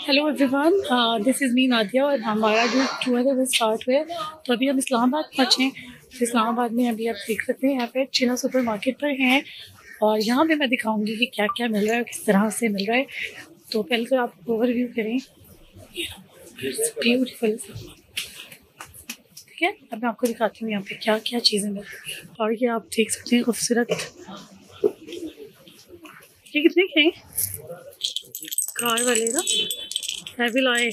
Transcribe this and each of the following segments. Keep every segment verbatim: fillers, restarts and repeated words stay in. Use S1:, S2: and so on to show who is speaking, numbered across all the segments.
S1: Hello everyone, this is me Nadia और हमारा जो टूर है वो स्टार्ट हुआ है। तो अभी हम इस्लामाबाद पहुँचे हैं। तो इस्लामाबाद में अभी आप देख सकते हैं यहाँ पे चिना सुपर मार्केट पर हैं और यहाँ पे मैं दिखाऊंगी कि क्या क्या मिल रहा है और किस तरह से मिल रहा है। तो पहले तो आप ओवरव्यू करें, ब्यूटीफुल, ठीक है। अब मैं आपको दिखाती हूँ यहाँ पे क्या क्या चीज़ें मिल रही हैं। और ये आप देख सकते हैं खूबसूरत, ये कितने के हैं? कार वाले ना हैविल आए।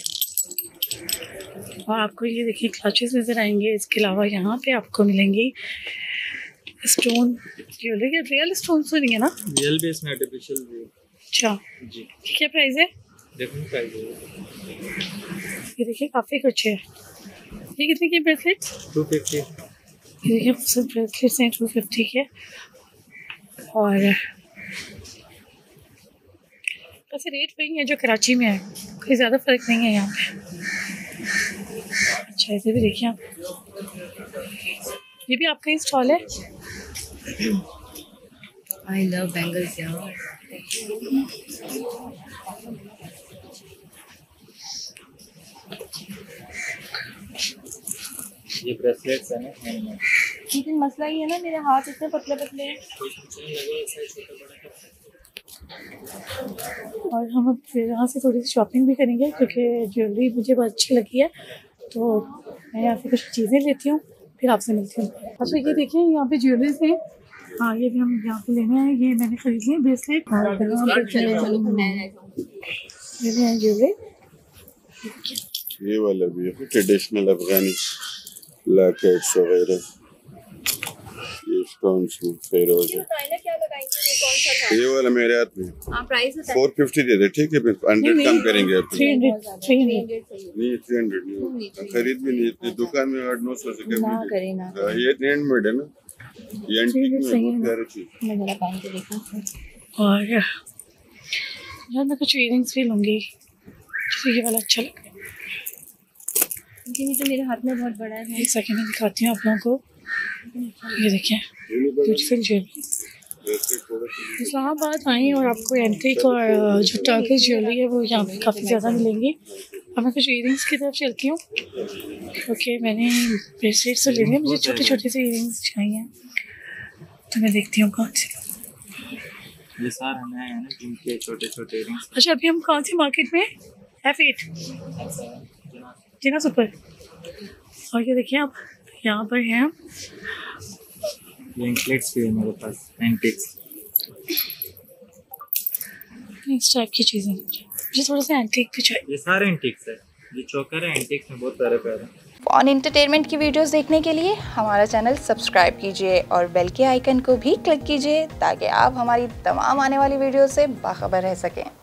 S1: और आपको ये देखिए क्लचेस नज़र आएंगे। इसके अलावा यहाँ पे आपको मिलेंगी स्टोन ज्वेलरी। रियल स्टोन तो नहीं है ना?
S2: रियल बेस में आर्टिफिशियल भी। अच्छा
S1: जी, क्या प्राइस है?
S2: देखो प्राइस है,
S1: ये देखिए काफ़ी कुछ है। ये कितने की ब्रेसलेट?
S2: To fifty.
S1: ये देखिए खूबसूरत ब्रेसलेट्स हैं टू फिफ्टी के। और वैसे रेट वही है जो कराची में है, कोई ज़्यादा फ़र्क नहीं है यहाँ पे। अच्छा, इसे भी देखिए आप, ये भी आपका ही स्टॉल है?
S3: आई लव बैंगल्स यार।
S2: ये ब्रेसलेट्स है ना,
S3: लेकिन मसला ये है ना, मेरे हाथ इतने पतले पतले हैं।
S1: और हम अब फिर यहाँ से थोड़ी सी शॉपिंग भी करेंगे क्योंकि ज्वेलरी मुझे बहुत अच्छी लगी है। तो मैं यहाँ से कुछ चीज़ें लेती हूँ, फिर आपसे मिलती हूँ। अच्छा, ये देखिए यहाँ पे ज्वेलरीज हैं। हाँ, ये भी हम यहाँ पे लेने आए। ये मैंने खरीदी है ब्रेसलेट। ये भी है ज्वेलरी।
S4: ये वाला भी है ट्रेडिशनल अफगानी लॉकेट्स वगैरह, ये स्टोन्स में फेरोज है। ये वाला मेरे हाथ में फोर फिफ्टी दे दे, ठीक है? हंड्रेड कम करेंगे।
S1: थ्री हंड्रेड थ्री हंड्रेड
S4: नहीं, थ्री हंड्रेड नहीं खरीद भी नहीं इतनी दुकान में आठ नौ सौ से कम
S3: ना करे ना करे।
S4: ये हैंडमेड है ना, ये एंटीक में बहुत प्यारी चीज।
S3: मैं जरा पहन के देखूं।
S1: और यार मैं कुछ इयरिंग्स भी लूँगी, ये वाला अच्छा लग रहा है।
S3: लेकिन ये तो मेरे हाथ में बहुत बड़ा है।
S1: एक सेकंड में दिखाती हूँ आप लोगों को। ये देखिए ब्यूटीफुल ज्वेलरी। इस्लामाबाद आई और आपको एंटीक और जो टर्किश ज्वेलरी है वो यहाँ पे काफ़ी ज़्यादा मिलेंगी। अब मैं कुछ इयरिंग्स की तरफ चलती हूँ क्योंकि मैंने ब्रेसलेट्स तो ले लिए, मुझे छोटे छोटे से इयरिंग्स चाहिए। तो मैं देखती हूँ कौन से।
S2: ये सारे नए हैं ना जिनके छोटे छोटे रिंग्स।
S1: अच्छा, अभी हम कौन सी मार्केट में? F eight Jinnah super. और ये देखिए आप यहाँ पर हैं
S2: एंकलेट्स भी है मेरे पास, एंटिक्स।
S1: इस टाइप की चीज़ें मुझे थोड़ा सा एंटीक भी चाहिए।
S2: ये सारे एंटिक्स है। ये चोकर है एंटिक्स में, बहुत प्यारे प्यारे।
S5: फन एंटरटेनमेंट की वीडियोस देखने के लिए हमारा चैनल सब्सक्राइब कीजिए और बेल के आइकन को भी क्लिक कीजिए ताकि आप हमारी तमाम आने वाली वीडियो से बाखबर रह सकें।